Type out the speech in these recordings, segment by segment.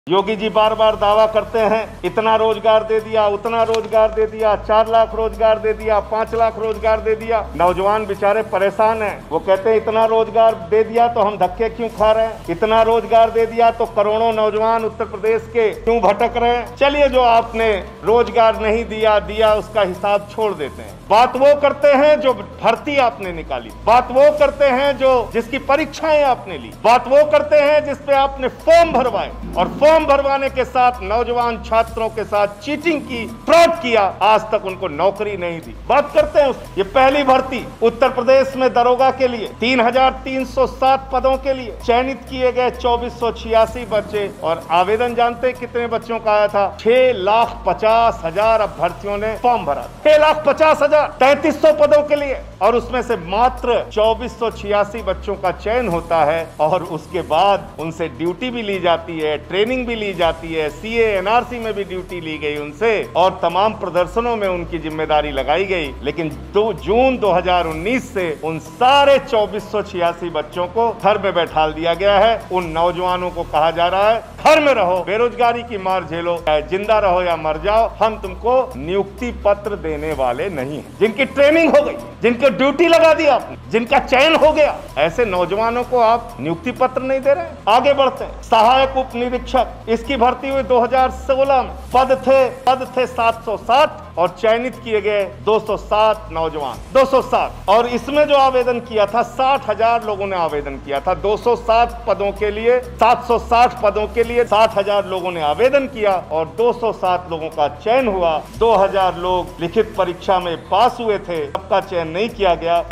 योगी जी बार बार दावा करते हैं इतना रोजगार दे दिया, उतना रोजगार दे दिया, 4 लाख रोजगार दे दिया, 5 लाख रोजगार दे दिया। नौजवान बेचारे परेशान हैं। वो कहते हैं इतना रोजगार दे दिया तो हम धक्के क्यों खा रहे हैं, इतना रोजगार दे दिया तो करोड़ों नौजवान उत्तर प्रदेश के क्यों भटक रहे हैं। चलिए, जो आपने रोजगार नहीं दिया उसका हिसाब छोड़ देते हैं। बात वो करते हैं जो भर्ती आपने निकाली, बात वो करते हैं जो जिसकी परीक्षाएं आपने ली, बात वो करते हैं जिसपे आपने फॉर्म भरवाए और फॉर्म भरवाने के साथ नौजवान छात्रों के साथ चीटिंग की, फ्रॉड किया, आज तक उनको नौकरी नहीं दी। बात करते हैं ये पहली भर्ती उत्तर प्रदेश में दरोगा के लिए 3,307 पदों के लिए चयनित किए गए 2486 बच्चे, और आवेदन जानते हैं कितने बच्चों का आया था? 6,50,000 अभ्यर्थियों ने फॉर्म भरा। 6,50,000 3300 पदों के लिए, और उसमें से मात्र 2486 बच्चों का चयन होता है और उसके बाद उनसे ड्यूटी भी ली जाती है, ट्रेनिंग भी ली जाती है, सीए एनआरसी में भी ड्यूटी ली गई उनसे और तमाम प्रदर्शनों में उनकी जिम्मेदारी लगाई गई। लेकिन 2 जून 2019 से उन सारे 2486 बच्चों को घर में बैठा दिया गया है। उन नौजवानों को कहा जा रहा है घर में रहो, बेरोजगारी की मार झेलो, चाहे जिंदा रहो या मर जाओ, हम तुमको नियुक्ति पत्र देने वाले नहीं हैं। जिनकी ट्रेनिंग हो गई, जिनको ड्यूटी लगा दिया आपने, जिनका चयन हो गया, ऐसे नौजवानों को आप नियुक्ति पत्र नहीं दे रहे हैं। आगे बढ़ते हैं। सहायक उप निरीक्षक, इसकी भर्ती हुई 2016 में। पद थे 760 और चयनित किए गए 207 नौजवान, 207। और इसमें जो आवेदन किया था 60,000 लोगों ने आवेदन किया था। 207 पदों के लिए, 760 पदों के लिए 60,000 लोगों ने आवेदन किया और 207 लोगों का चयन हुआ। 2000 लोग लिखित परीक्षा में पास हुए थे, सबका चयन नहीं किया गया।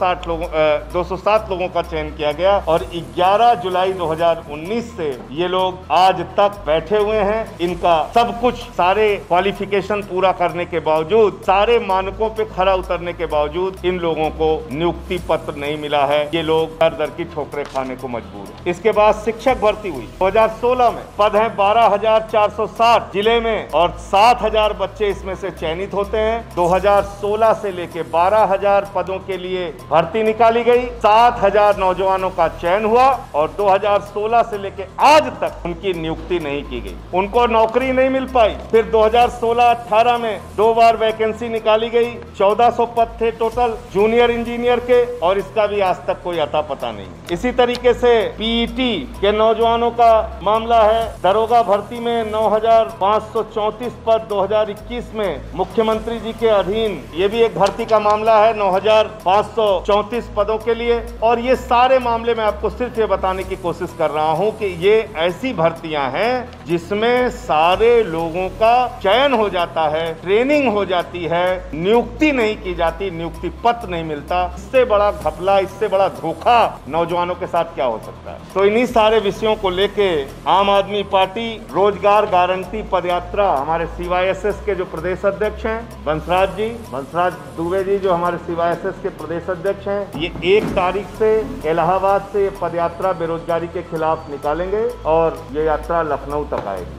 207 लोगों का चयन किया गया और 11 जुलाई 2019 से ये लोग आज तक बैठे हुए हैं। इनका सब कुछ, सारे क्वालिफिकेशन पूरा करने के बावजूद, सारे मानकों पे खरा उतरने के बावजूद इन लोगों को नियुक्ति पत्र नहीं मिला है। ये लोग दर दर की ठोकरें खाने को मजबूर है। इसके बाद शिक्षक भर्ती हुई 2016 में। पद है 12,460 जिले में और 7,000 बच्चे इसमें से चयनित होते हैं। 2016 से लेके 12,000 पदों के लिए भर्ती निकाली गई, 7,000 नौजवानों का चयन हुआ और 2016 से लेके आज तक उनकी नियुक्ति नहीं की गई, उनको नौकरी नहीं मिल पाई। फिर 2016-18 में 2 बार वैकेंसी निकाली गई, 1400 पद थे टोटल जूनियर इंजीनियर के, और इसका भी आज तक कोई अता पता नहीं। इसी तरीके से पीईटी के नौजवानों का मामला है। दरोगा भर्ती में 9,534 पद 2021 में मुख्यमंत्री जी के अधीन, ये भी एक भर्ती का मामला है 9,534 पदों के लिए। और ये सारे मामले में आपको सिर्फ ये बताने की कोशिश कर रहा हूं कि ये ऐसी भर्तियां हैं जिसमें सारे लोगों का चयन हो जाता है, ट्रेनिंग हो जाती है, नियुक्ति नहीं की जाती, नियुक्ति पत्र नहीं मिलता। इससे बड़ा घपला, इससे बड़ा धोखा नौजवानों के साथ क्या हो सकता है। तो इन्हीं सारे विषयों को लेके आम आदमी पार्टी रोजगार गारंटी पदयात्रा, हमारे सीवाईएसएस के जो प्रदेश अध्यक्ष हैं बंसराज दुबे जी, जो हमारे सीवाईएसएस के प्रदेश अध्यक्ष हैं, ये 1 तारीख से इलाहाबाद से पदयात्रा बेरोजगारी के खिलाफ निकालेंगे और ये यात्रा लखनऊ तक आएगी।